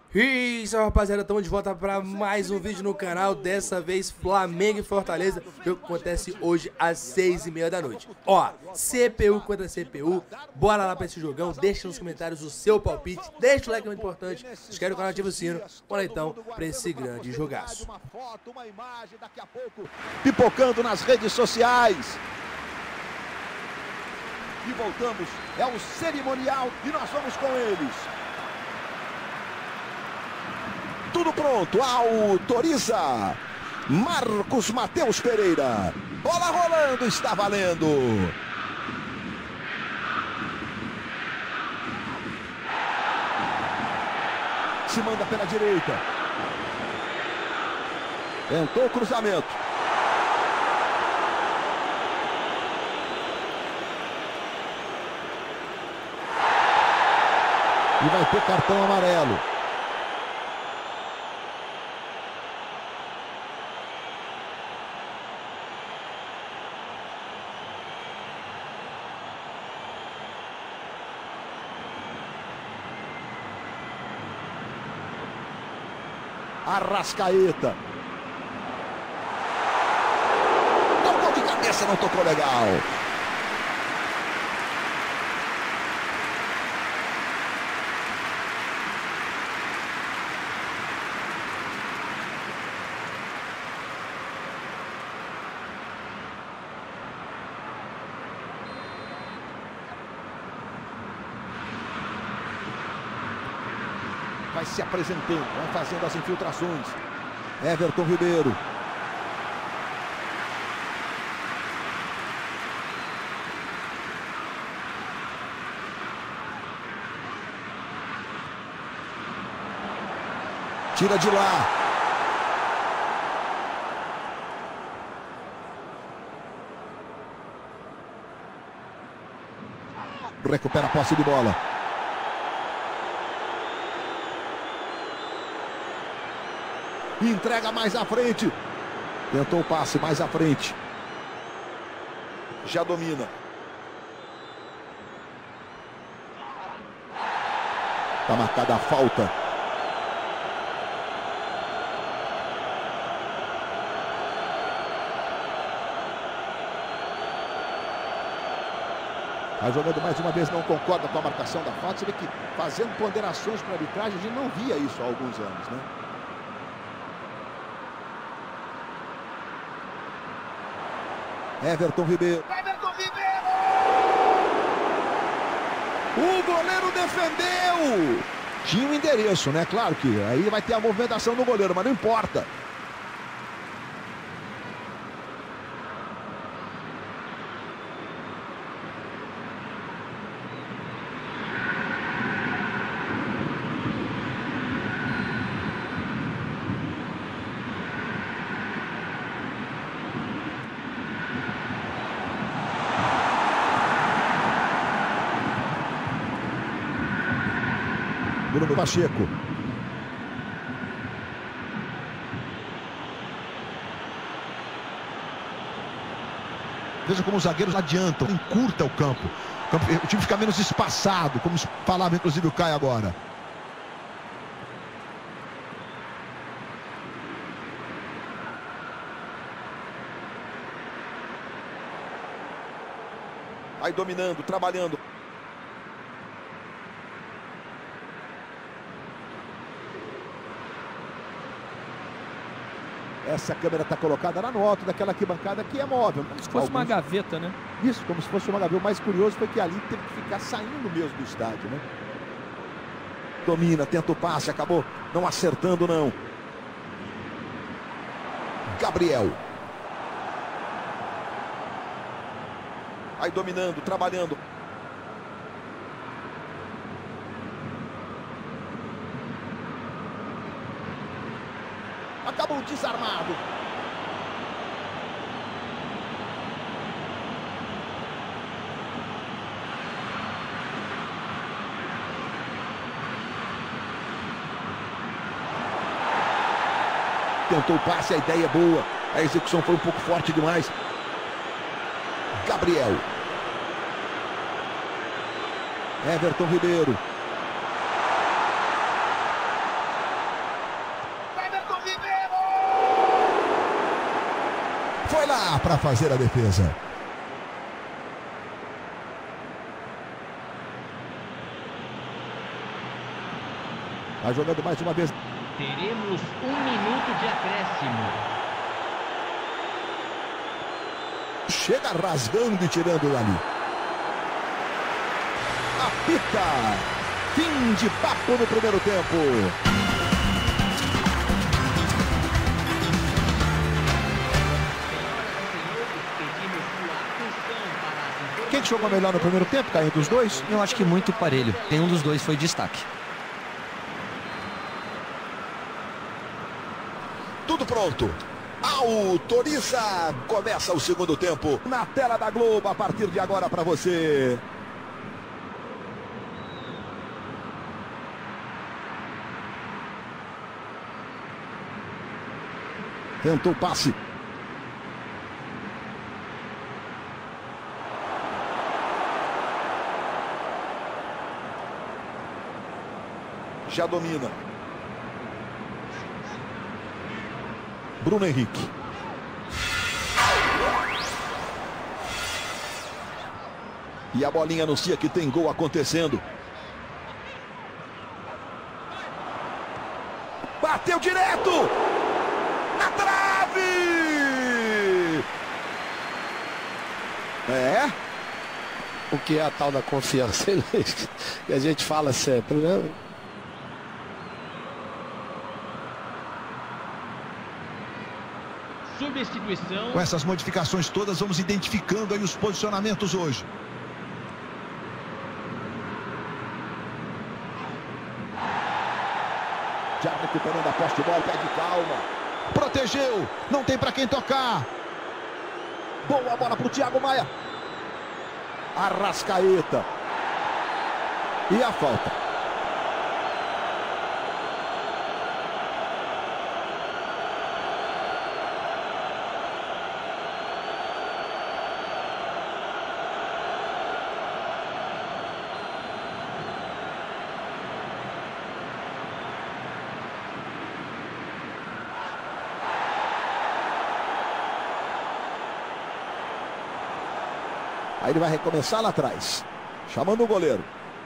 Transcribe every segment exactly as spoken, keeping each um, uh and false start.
Isso, rapaziada, estamos de volta para mais um vídeo no canal. Dessa vez Flamengo e Fortaleza, jogo que acontece hoje às seis e meia da noite. Ó, C P U contra C P U, bora lá para esse jogão. Deixa nos comentários o seu palpite, deixa o like, é muito importante. Se inscreve no canal, ativa o sino. Bora então para esse grande jogaço. Uma foto, uma imagem, daqui a pouco pipocando nas redes sociais. E voltamos, é o cerimonial e nós vamos com eles. Tudo pronto, autoriza Marcos Matheus Pereira. Bola rolando, está valendo. Se manda pela direita. Tentou o cruzamento. E vai ter cartão amarelo. Arrascaeta. Tocou de cabeça, não tocou legal. Vai se apresentando, vai fazendo as infiltrações. Everton Ribeiro. Tira de lá. Recupera a posse de bola. Entrega mais à frente. Tentou o passe mais à frente. Já domina. Está marcada a falta. Vai jogando mais uma vez, não concorda com a marcação da falta. Você vê que fazendo ponderações para a arbitragem, a gente não via isso há alguns anos, né? Everton Ribeiro. Everton Ribeiro! O goleiro defendeu! Tinha um endereço, né? Claro que aí vai ter a movimentação do goleiro, mas não importa. Bruno Pacheco. Veja como os zagueiros adiantam, encurta o campo. O time fica menos espaçado, como falava inclusive o Caio agora. Vai dominando, trabalhando. Essa câmera está colocada lá no alto daquela arquibancada que é móvel. Como se fosse Alguns... uma gaveta, né? Isso, como se fosse uma gaveta. O mais curioso foi que ali teve que ficar saindo mesmo do estádio, né? Domina, tenta o passe, acabou não acertando, não. Gabriel. Vai dominando, trabalhando. Acabou desarmado. Tentou o passe, a ideia é boa. A execução foi um pouco forte demais. Gabriel. Everton Ribeiro. Foi lá para fazer a defesa. Vai jogando mais uma vez. Teremos um minuto de acréscimo. Chega rasgando e tirando dali. Apita. Fim de papo no primeiro tempo. Quem que jogou melhor no primeiro tempo, Caio, dos dois? Eu acho que muito parelho. Nenhum dos dois foi destaque. Tudo pronto. Autoriza. Começa o segundo tempo. Na tela da Globo, a partir de agora para você. Tentou o passe. Já domina. Bruno Henrique. E a bolinha anuncia que tem gol acontecendo. Bateu direto! Na trave! É? O que é a tal da confiança? Que a gente fala sempre, né? Substituição. Com essas modificações todas, vamos identificando aí os posicionamentos hoje. Já recuperando a posse de bola, pede calma. Protegeu, não tem para quem tocar. Boa bola para o Thiago Maia. Arrascaeta. E a falta. Aí ele vai recomeçar lá atrás. Chamando o goleiro.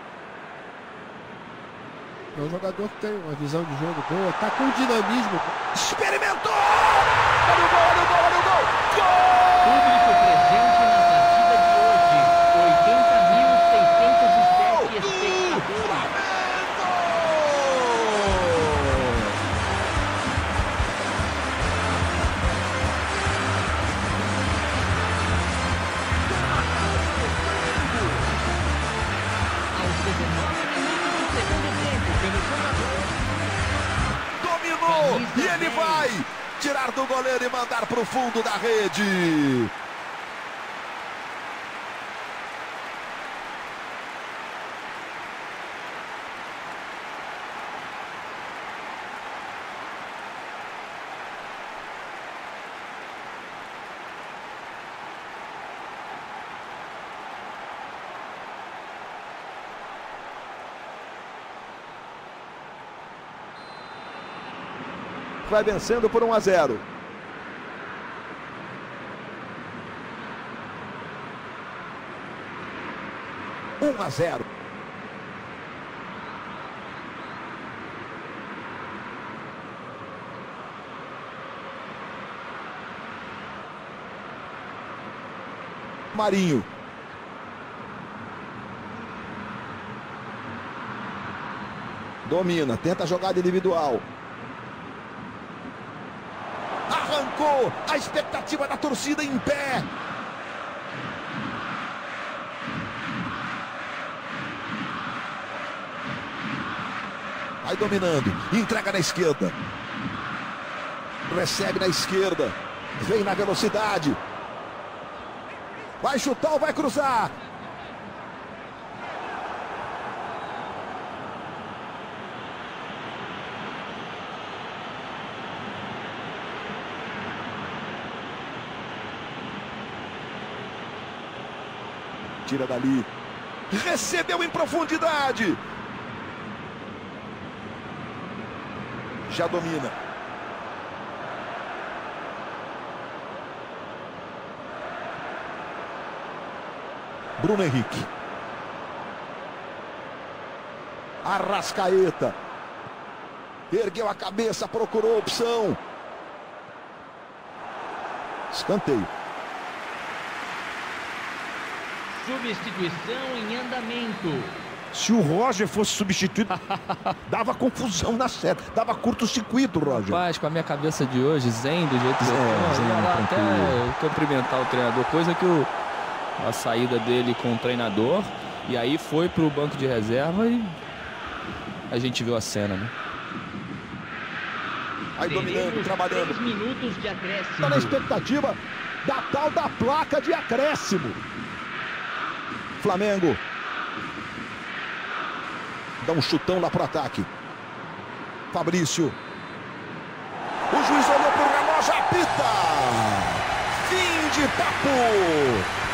É um jogador que tem uma visão de jogo boa. Tá com dinamismo. Experimentou! Olha o gol, olha o gol, olha o gol! Gol! Público presente na partida de hoje. oitenta mil seiscentos e sete espectadores. Dominou! E ele vai tirar do goleiro e mandar para o fundo da rede. Vai vencendo por um a zero. um a zero. Marinho. Domina, tenta a jogada individual. Arrancou, a expectativa da torcida em pé. Vai dominando, entrega na esquerda. Recebe na esquerda, vem na velocidade. Vai chutar ou vai cruzar? Tira dali. Recebeu em profundidade. Já domina. Bruno Henrique. Arrascaeta. Ergueu a cabeça, procurou a opção. Escanteio. Substituição em andamento. Se o Roger fosse substituído, dava confusão na série. Dava curto-circuito, Roger. Rapaz, com a minha cabeça de hoje, zen do jeito que eu É, tô, zen, ia lá tranquilo. até cumprimentar o treinador. Coisa que o, a saída dele com o treinador, e aí foi pro banco de reserva e a gente viu a cena, né? Aí dominando, Teremos trabalhando. três minutos de acréscimo. Está na expectativa da tal da placa de acréscimo. Flamengo. Dá um chutão lá pro ataque. Fabrício. O juiz olhou pro relógio, apita. Fim de papo.